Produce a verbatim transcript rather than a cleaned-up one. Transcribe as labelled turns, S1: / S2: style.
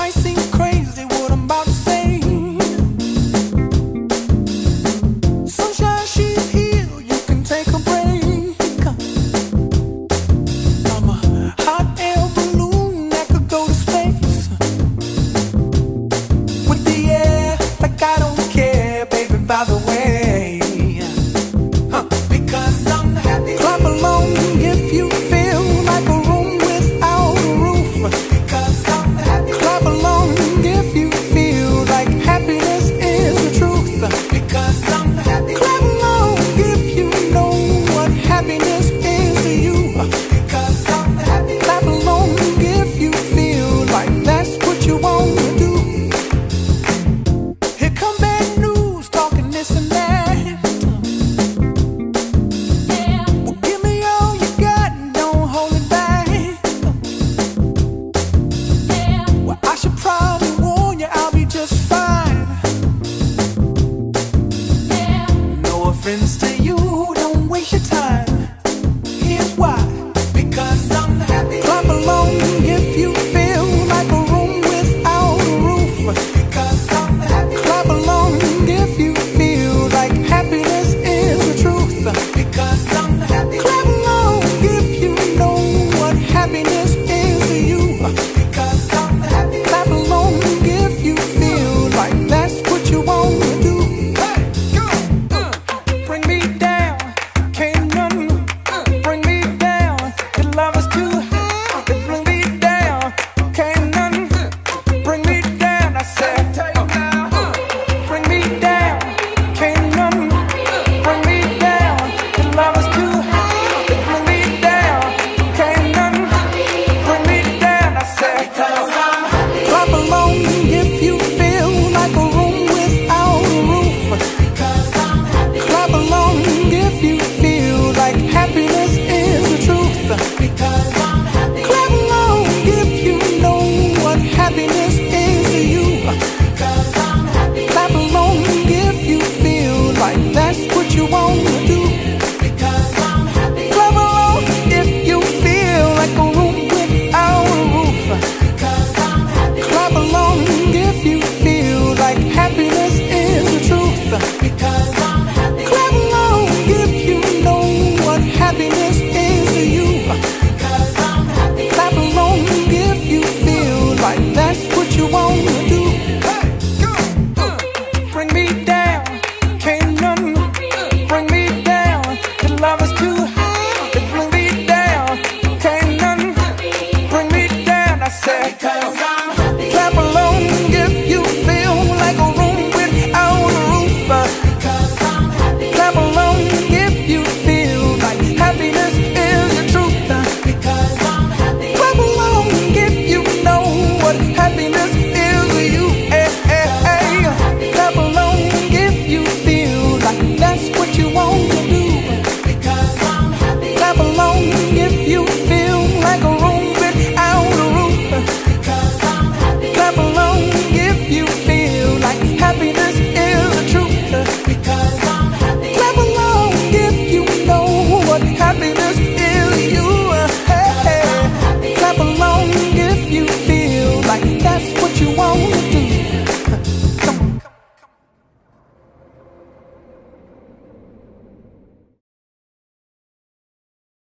S1: might seem crazy what I'm about to say. Sunshine, she's here, you can take a break. I'm a hot air balloon that could go to space. With the air, like I don't care, baby, by the way. Huh. Because I'm happy. Clap along if you feel like a room without a roof. Because I'm happy. Clap along if you feel like happiness is the truth. Because I'm happy. Clap along if you know what happiness is to you. Because I'm happy. Clap along if you feel like that's what you want to do. Here come bad news, talking this and that. Yeah. Well, give me all you got and don't hold it back. Yeah. Well, I should probably warn you, I'll be just fine. Yeah. No offense to you, don't waste your time. Here's why. Because I'm happy. Clap along if you feel like a room without a roof. Because I'm happy. Clap along if you feel like happiness is the truth. Because I'm happy. Clap along if you know what happiness is to you. Because I'm happy. Clap along if you feel like that's what you want to do. Hey, go, uh, bring me down, can't none bring me down. Your love is too high, bring me down, can't none bring me down. I said, uh, bring me down, can't none bring me down. Your love is too high, bring me down, can't none bring me down. I said, clap along if you feel like a room without a roof. Clap along if you feel like happiness is the truth. Clap along if you know what happiness is to you. Clap along if you feel like that's what you want to do. Clap along if you feel like a room without a roof. Clap along if you feel like happiness is the truth. Clap along if you know what happiness is to you. Clap along if you feel like that's what you want to do. Bring me down, can't none bring me down. Your love is too high, bring me down, can't none bring me down. I said,